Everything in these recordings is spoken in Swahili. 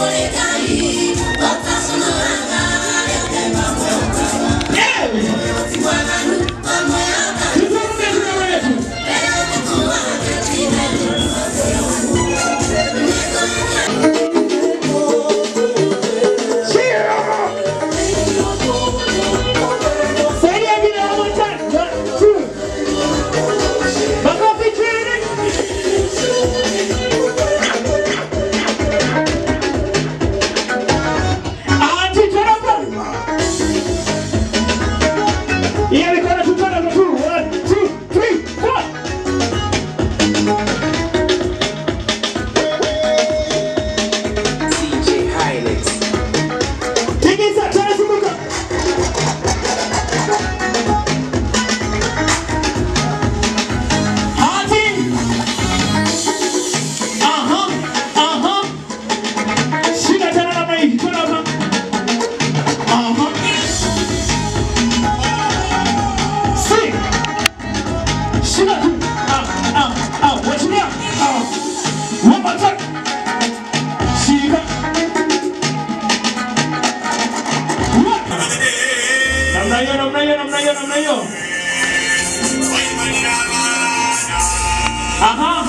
Aha.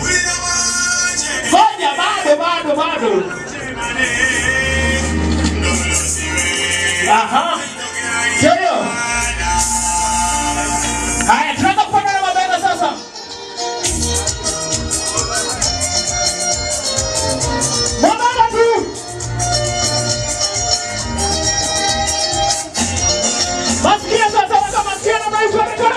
Fanya bado. Aha. Serio. Haya, tunataka kupanda na mabega sasa. Mabega tu. Masikia sasa, waka masikia na maitu wa rekora.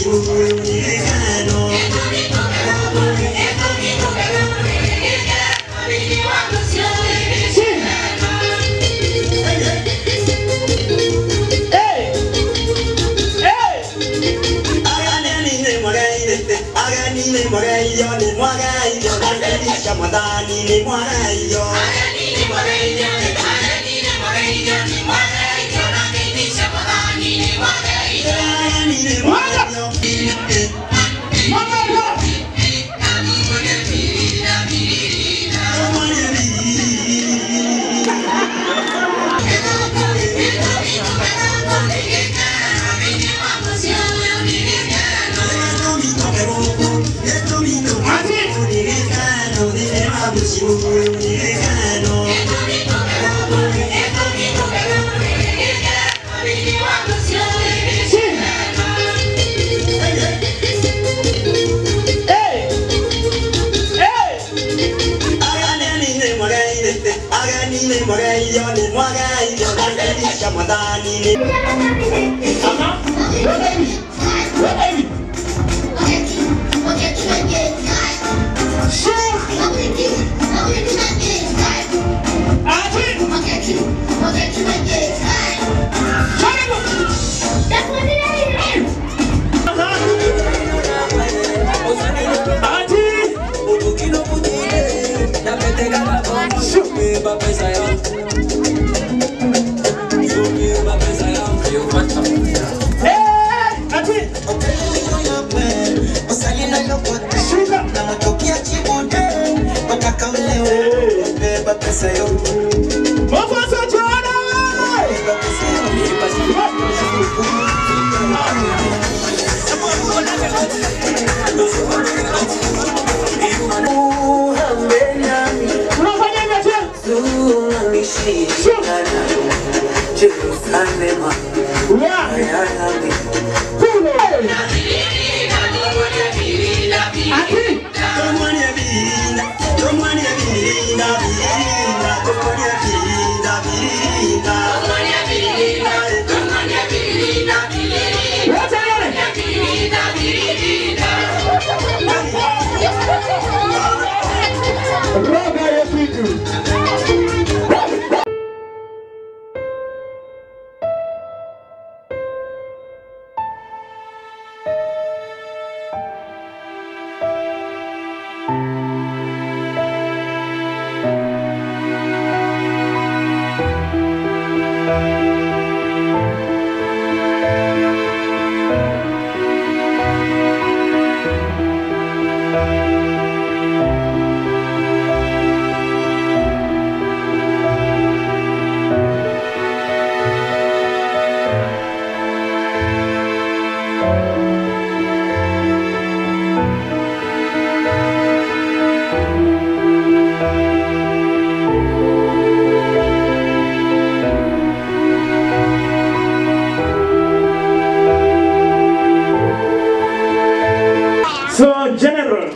So, General,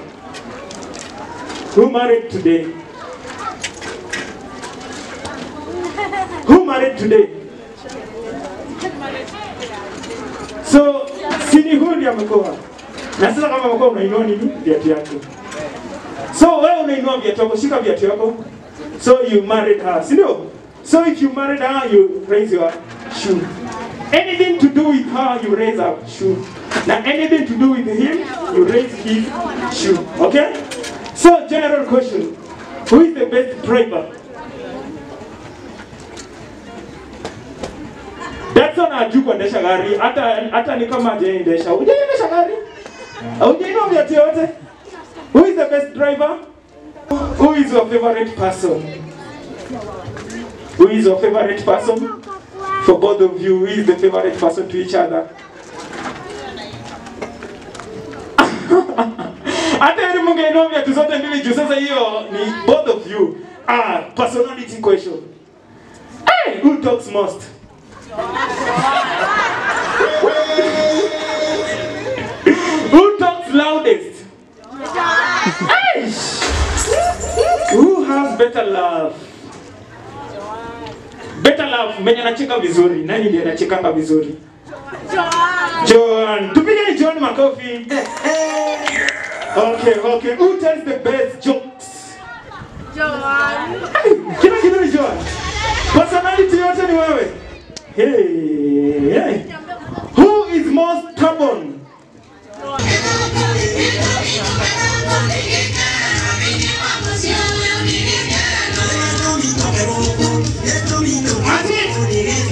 who married today? Who married today? So, sini huyu ndiye amekoa. Na sasa kama amekoa unainua nini? Viatu yako. So, wewe unainua viatu yako, shika viatu yako. So, you married her, si ndio? So, if you married her, you raise your shoe. Anything to do with her, you raise her shoe. Now, anything to do with him, you raise his shoe. Okay? So, general question. Who is the best driver? That's on a juke on the shagari. Ata ni kama hajaendesha. Hujaendesha gari? Hujainua viatu yote? Who is the best driver? Who is your favorite person? Who is your favorite person? For both of you, who is the favorite person to each other? Hata yule mungeinua viatu zote mbili juu sasa hiyo ni both of you. Personality question. Hey, who talks most? Who talks loudest? Hey! Who has better love? Better love, mwenye anacheka vizuri. Nani ndiye anachekanga vizuri? Joan. Tupige Joan makofi. Okay. Who tells the best jokes? Joan. Kila kitu ni Joan. Personality yote ni wewe. Hey. Who is most stubborn?